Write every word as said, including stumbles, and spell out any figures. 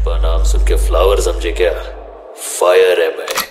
पुष्पा नाम सुन के फ्लावर समझे क्या? फायर है मैं।